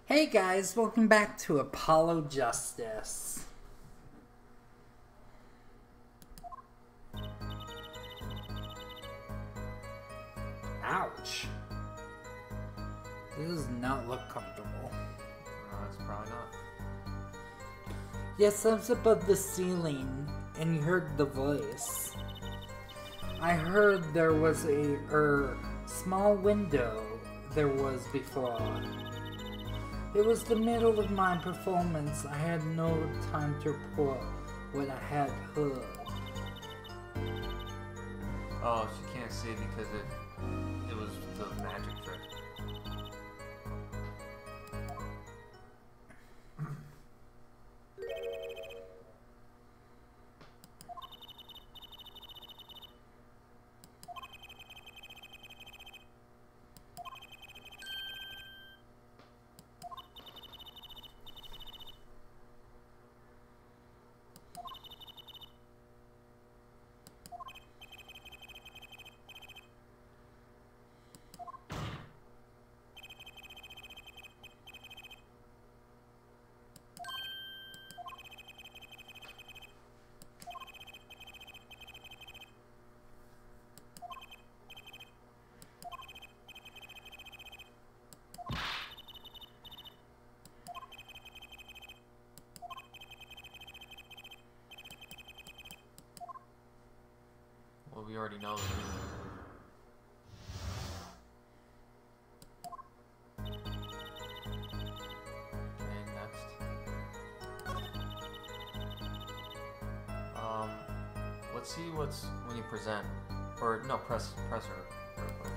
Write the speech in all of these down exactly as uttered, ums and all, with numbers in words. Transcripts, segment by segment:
Hey guys, welcome back to Apollo Justice. Ouch. This does not look comfortable. No, it's probably not. Yes, I was above the ceiling and you heard the voice. I heard there was a er, small window there was before. It was the middle of my performance. I had no time to report what I had heard. Oh, she can't see because it it was the magic trick. Well, we already know the reason. Okay, next. Um, let's see what's when you present, or no, press, press her real quick.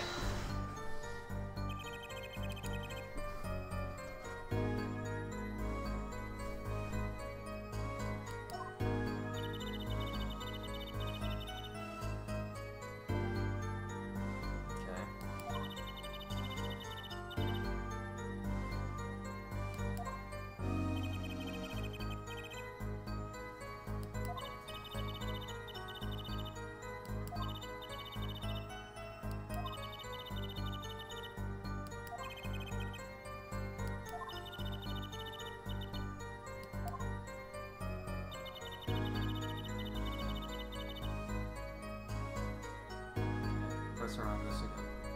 Press her on this again.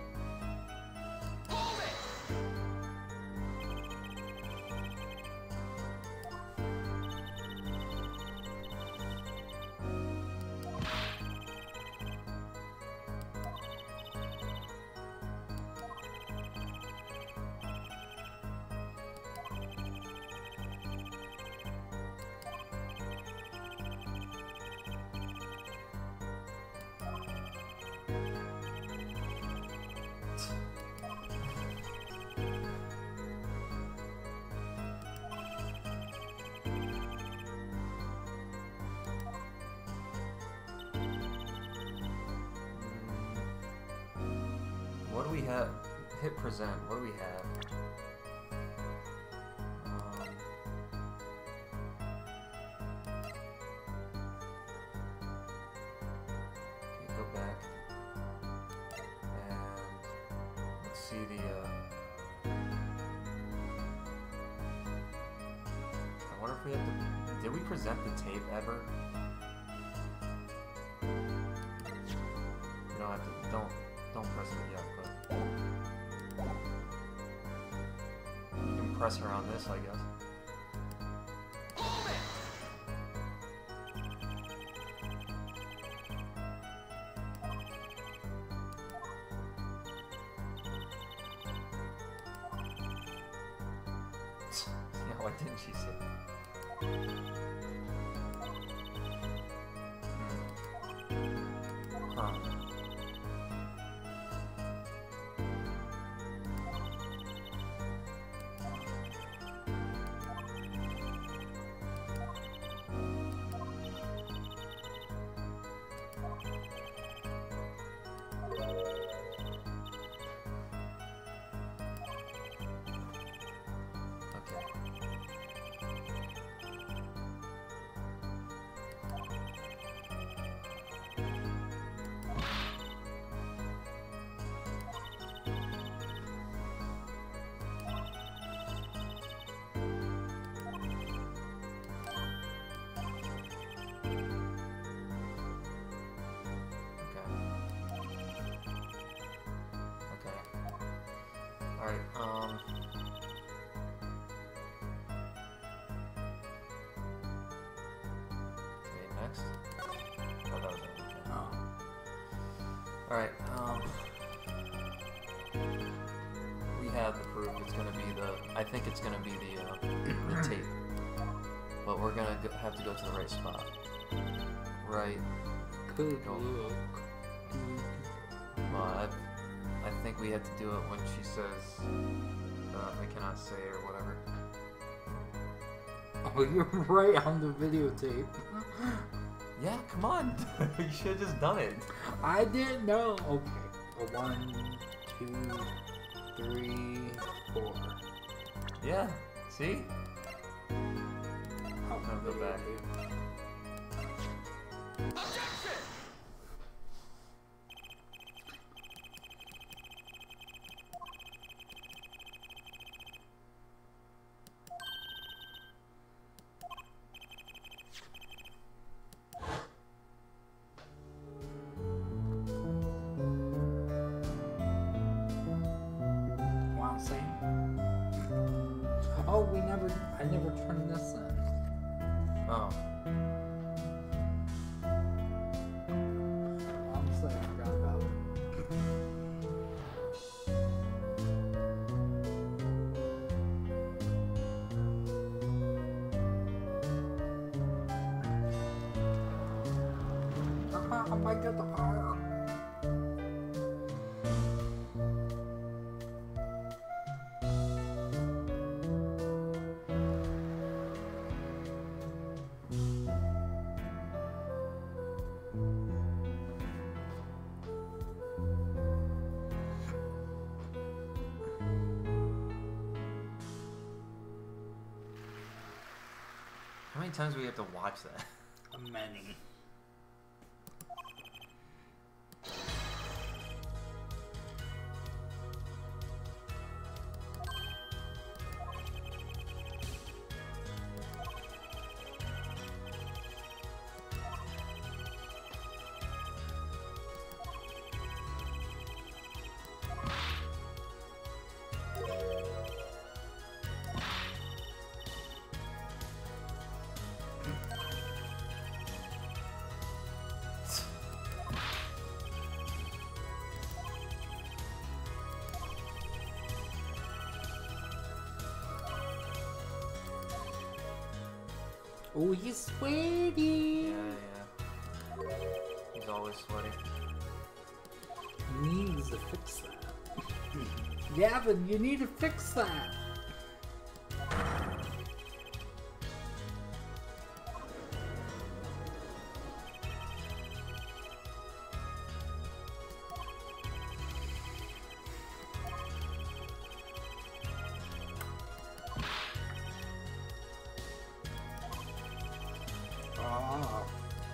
What do we have? Hit present. What do we have? Um, okay, go back. And let's see the. Uh, I wonder if we have to. Did we present the tape ever? You don't have to. Don't. Don't press it yet, but you can press her on this, I guess. Yeah, why didn't she say that? Hmm. Huh. Alright, um... okay, next. Oh, that was it. Okay. Oh. Alright, um... we have the proof. It's gonna be the... I think it's gonna be the, uh, the tape. But we're gonna go, have to go to the right spot. Right. Good Go. look. Well, I, I think we had to do it when she says, uh, I cannot say or whatever. Oh, you're right on the videotape. Yeah, come on. You should have just done it. I didn't know. Okay. A one, two, three, four. Yeah, see? I'll I'll go back. Want to say? Oh, we never. I never turned this in. Oh. Honestly, I forgot about it. Haha, I might get the fire. How many times do we have to watch that? Many. Oh, he's sweaty. Yeah, yeah. He's always sweaty. He needs to fix that. Gavin, you need to fix that. Ah.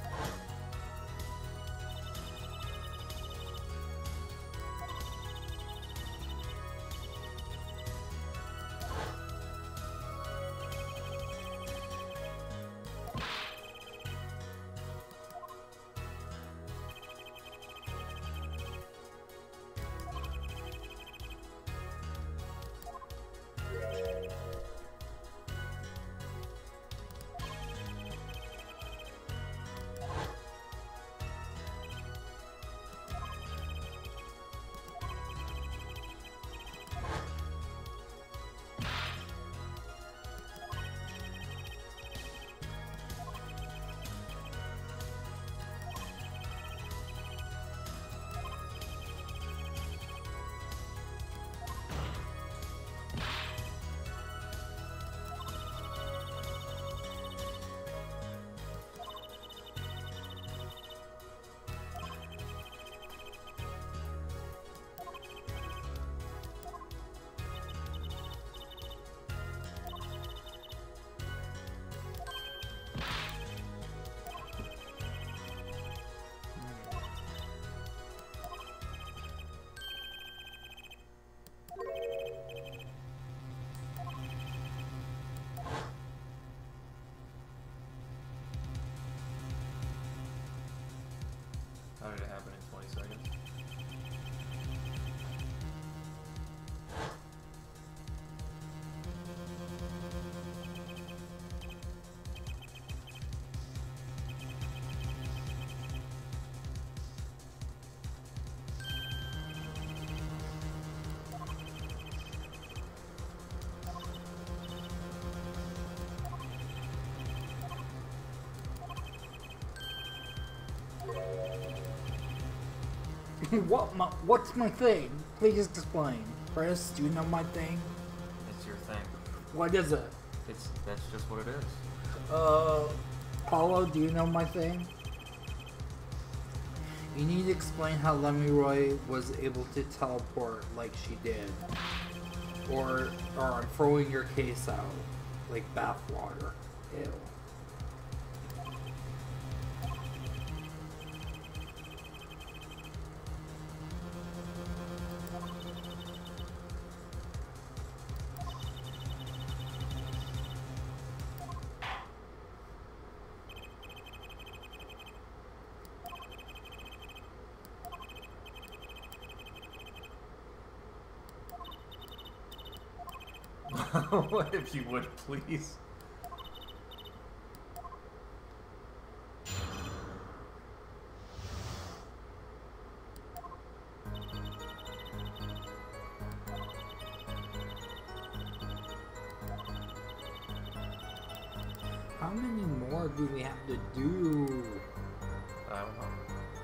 How did it happen in twenty seconds? What my, what's my thing? Please explain. Chris, do you know my thing? It's your thing. What is it? It's that's just what it is. Uh, Paulo, do you know my thing? You need to explain how Lemuroy was able to teleport like she did. Or, or I'm throwing your case out. Like bathwater. Ew. What if you would, please? How many more do we have to do? I don't know.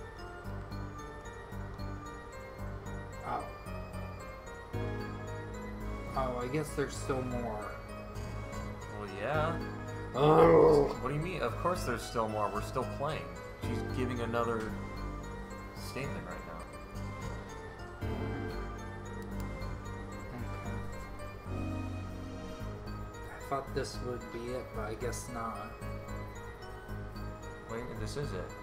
Oh. Oh, I guess there's still more. Well, yeah. Oh. What do you mean? Of course there's still more. We're still playing. She's giving another statement right now. Okay. I thought this would be it, but I guess not. Wait, this is it.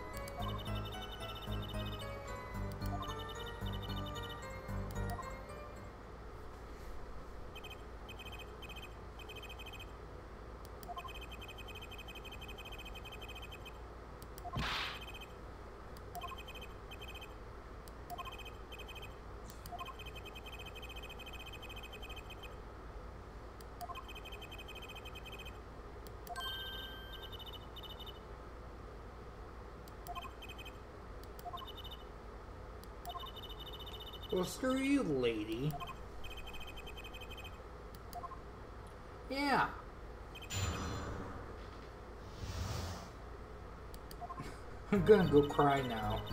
Well, screw you, lady. Yeah. I'm gonna go cry now.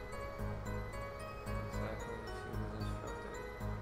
Exactly as she was instructed.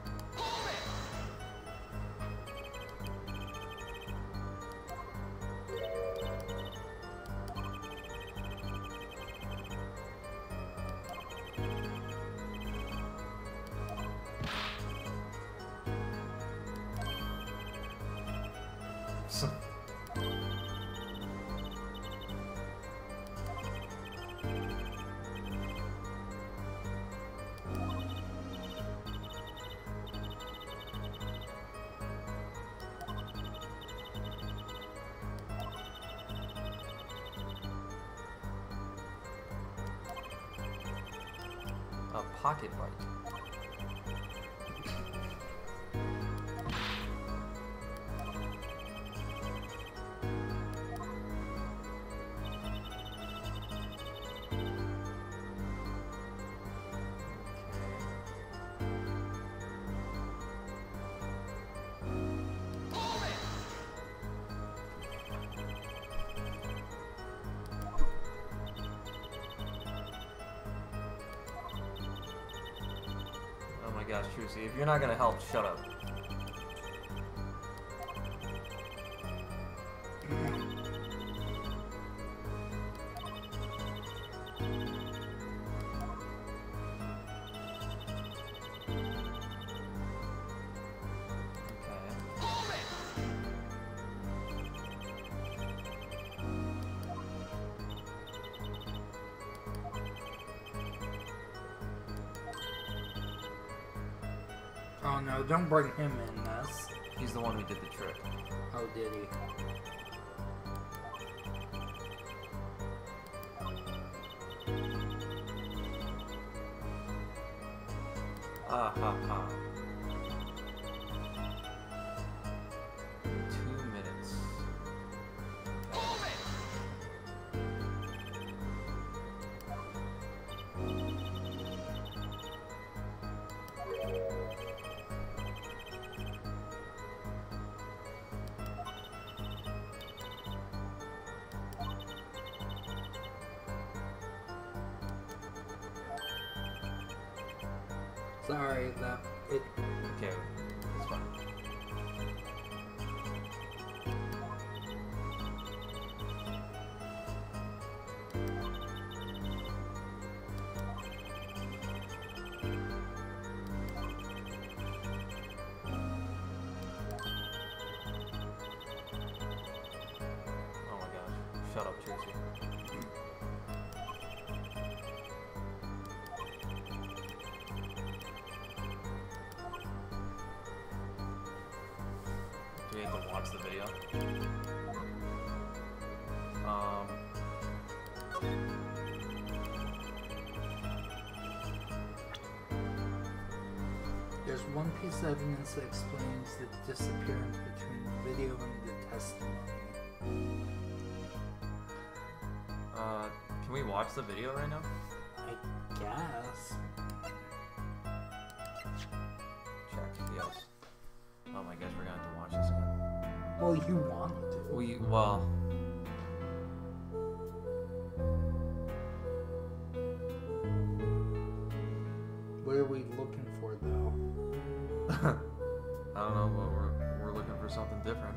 A pocket bite. Oh my gosh, Trucy, if you're not gonna help, shut up. Oh no, don't bring him in this. He's the one who did the trick. Oh, did he? Ah ha ha. Two minutes. Sorry, that it. Okay, it's fine. Oh my gosh. Shut up, Tracy. Do we have to watch the video? Um... There's one piece of evidence that explains the disappearance between the video and the testimony. Uh, can we watch the video right now? I guess. Check, yes. Oh my gosh, we're gonna have to watch this again. Well, you want to. We, well... What are we looking for, though? I don't know, but we're, we're looking for something different.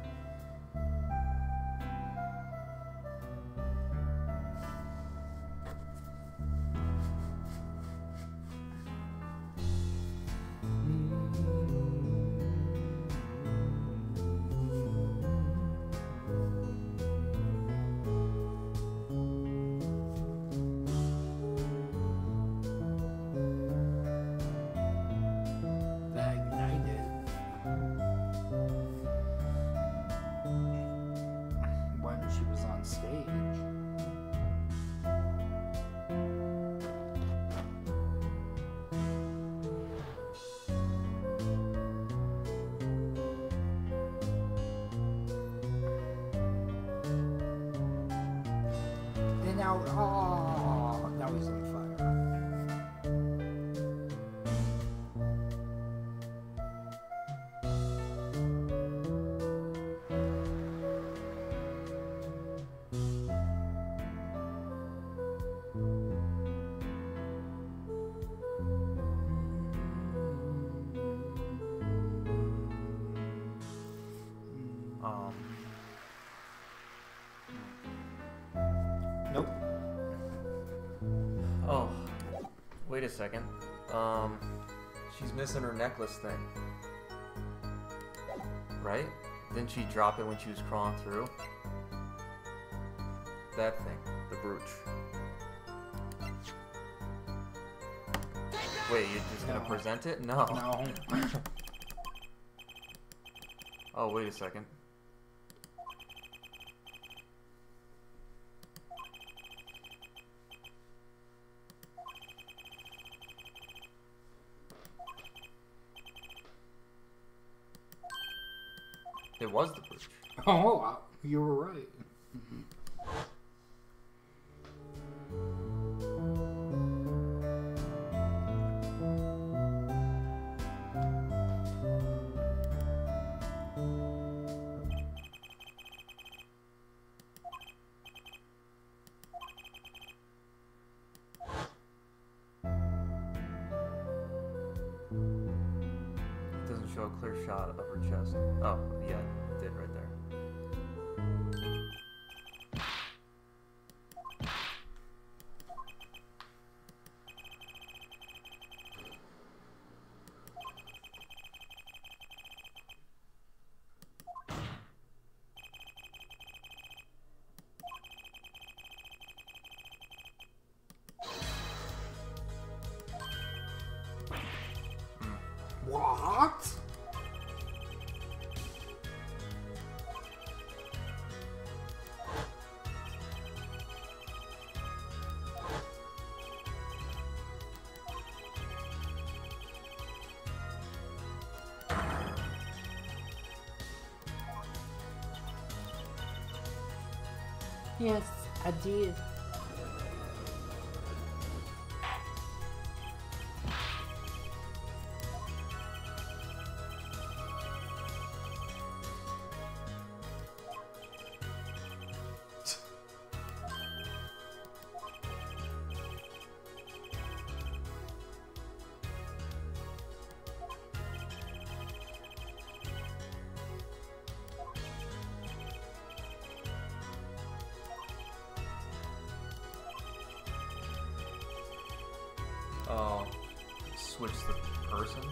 That ignited. When she was on stage. And now, oh, now he's on fire. Um... Nope. Oh, wait a second. Um, she's missing her necklace thing. Right? Didn't she drop it when she was crawling through? That thing, the brooch. Wait, you're just gonna No. present it? No. No. Oh, wait a second. It was the brooch. Oh, you were right. It doesn't show a clear shot of her chest. Oh, yeah, it did right there. What? Yes, I did. switch the person?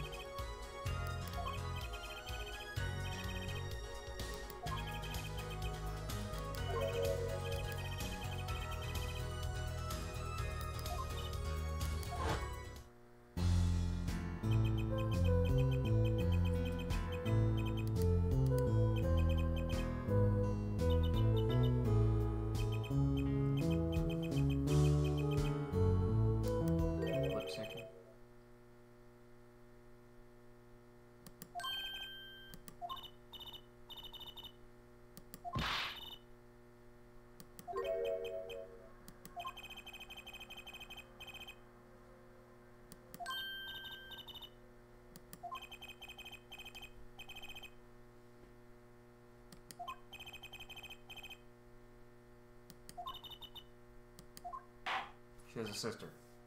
She has a sister.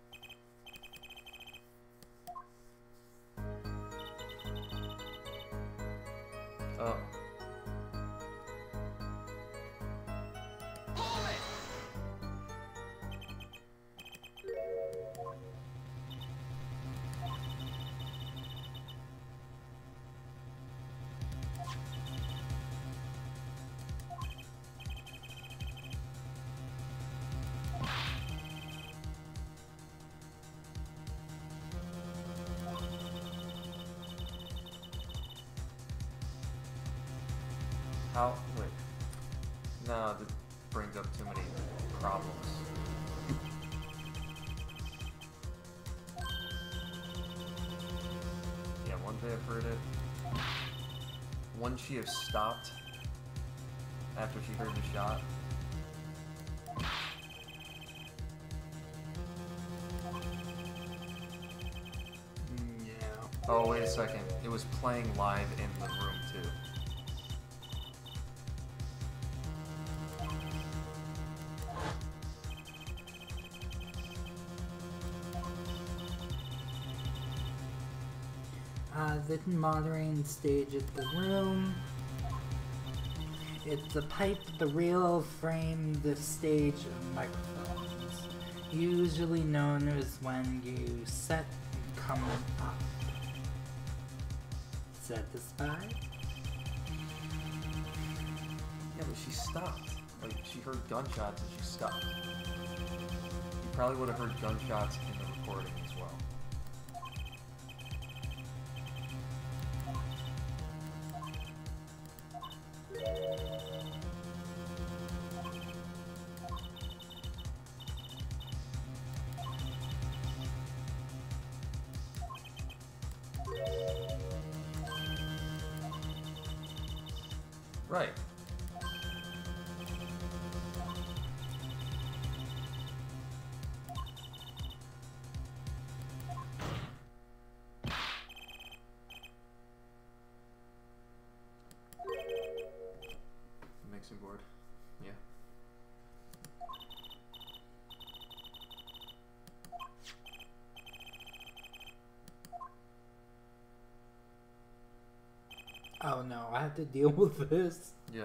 Oh. How? Wait. No, that brings up too many problems. Yeah, one day I've heard it. Wouldn't she have stopped after she heard the shot? Yeah. Oh, wait a second. It was playing live in the room, too. Uh, the moderating stage at the room. It's the pipe, the rail frame, the stage, and microphones. Usually known as when you set and come up. Satisfied? Yeah, but she stopped. Like, she heard gunshots and she stopped. You probably would have heard gunshots in the recording as well. Right. Mixing board. Yeah. Oh no, I have to deal with this. Yeah.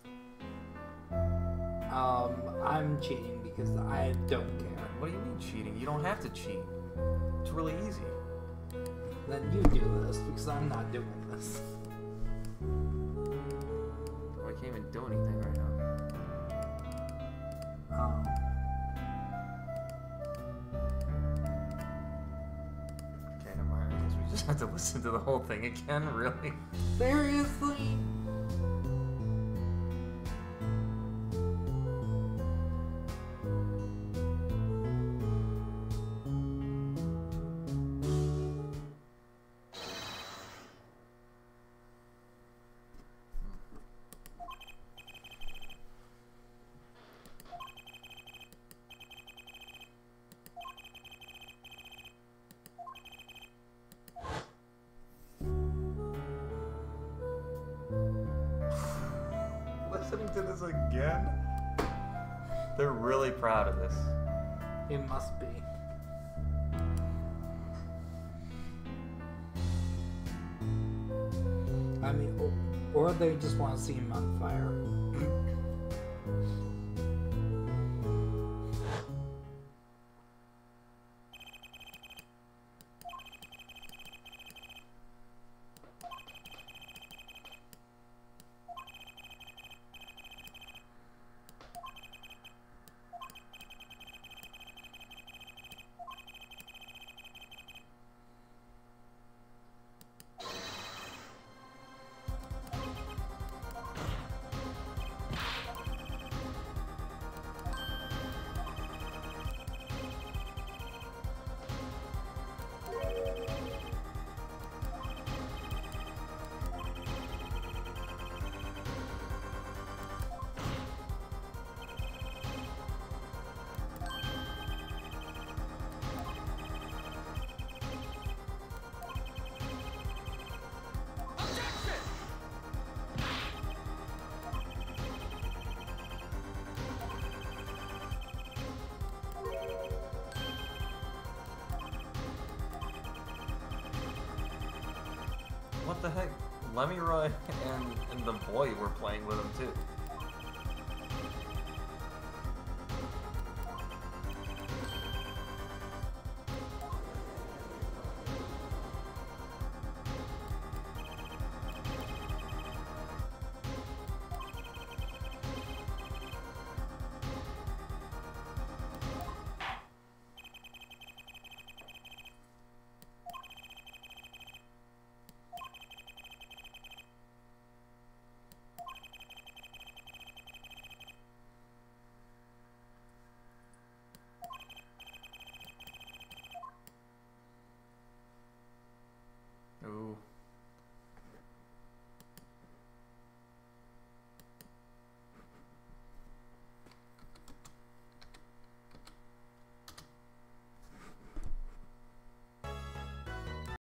Um, I'm cheating because I don't care. What do you mean cheating? You don't have to cheat. It's really easy. Then you do this because I'm not doing this. Well, I can't even do anything right now. Um. Okay, never mind. I guess we just have to listen to the whole thing again, really? Seriously? Listening to this again? They're really proud of this. It must be. I mean, or, or they just want to see him on fire. the heck? Lemmy Roy and, and the boy were playing with him too.